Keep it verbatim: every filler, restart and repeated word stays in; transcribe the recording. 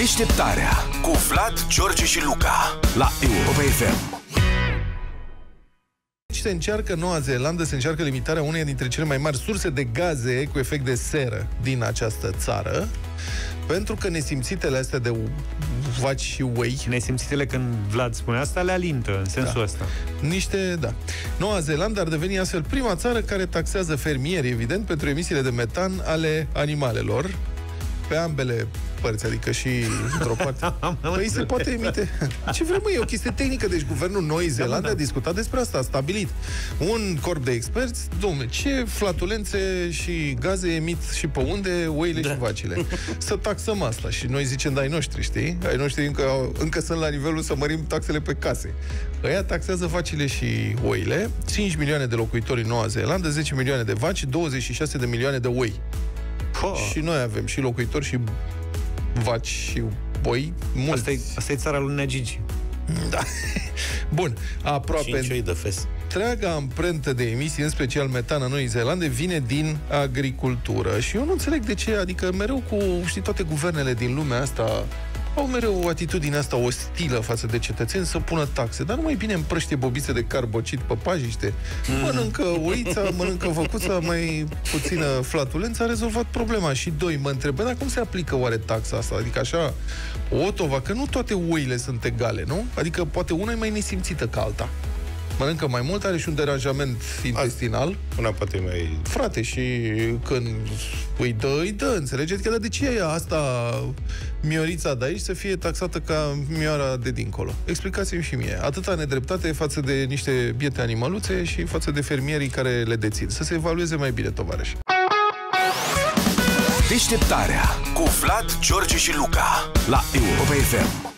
Deșteptarea cu Vlad, George și Luca la Europa F M. Se încearcă în Noua Zeelandă, se încearcă limitarea uneia dintre cele mai mari surse de gaze cu efect de seră din această țară, pentru că nesimțitele astea de vaci și oi... Nesimțitele, când Vlad spune asta, le alintă, în sensul da. ăsta. Niște, da. Noua Zeelandă ar deveni astfel prima țară care taxează fermieri, evident, pentru emisiile de metan ale animalelor, pe ambele părți, adică și într-o parte. Păi se poate emite. Ce vrem, mă, e o chestie tehnică. Deci guvernul Noii Zeelande a discutat despre asta, a stabilit un corp de experți, dom'le, ce flatulențe și gaze emit și pe unde oile da. și vacile. Să taxăm asta. Și noi zicem, da, ai noștri, știi? Ai noștri încă, încă sunt la nivelul să mărim taxele pe case. Ăia taxează vacile și oile. cinci milioane de locuitori în Noua Zeelandă, zece milioane de vaci, douăzeci și șase de milioane de oi. Oh. Și noi avem și locuitori și vaci și boi mulți. Asta e, asta e țara lui Nea Gigi. Da. Bun, aproape cinci oi de fes. întreaga amprentă de emisii, în special metan în Noii Zeelande, vine din agricultură. Și eu nu înțeleg de ce, adică mereu cu, știi, toate guvernele din lumea asta au mereu o atitudine asta ostilă față de cetățeni să pună taxe. Dar nu mai bine împrăștie bobițe de carbocit pe pajiște, mm. mănâncă oița, mănâncă văcuța, mai puțină flatulență, a rezolvat problema. Și doi, mă întreb, dar cum se aplică oare taxa asta? Adică așa, o tova, că nu toate oile sunt egale, nu? Adică poate una e mai nesimțită ca alta. Mănâncă mai mult, are și un deranjament intestinal. Una poate mai... Frate, și când îi dă, îi dă, înțelegeți? Că de ce e asta, Miorița de aici, să fie taxată ca Mioara de dincolo? Explicați-mi și mie. Atâta nedreptate față de niște biete animăluțe și față de fermierii care le dețin. Să se evalueze mai bine, tovarăși. Deșteptarea cu Vlad, George și Luca la Europa F M.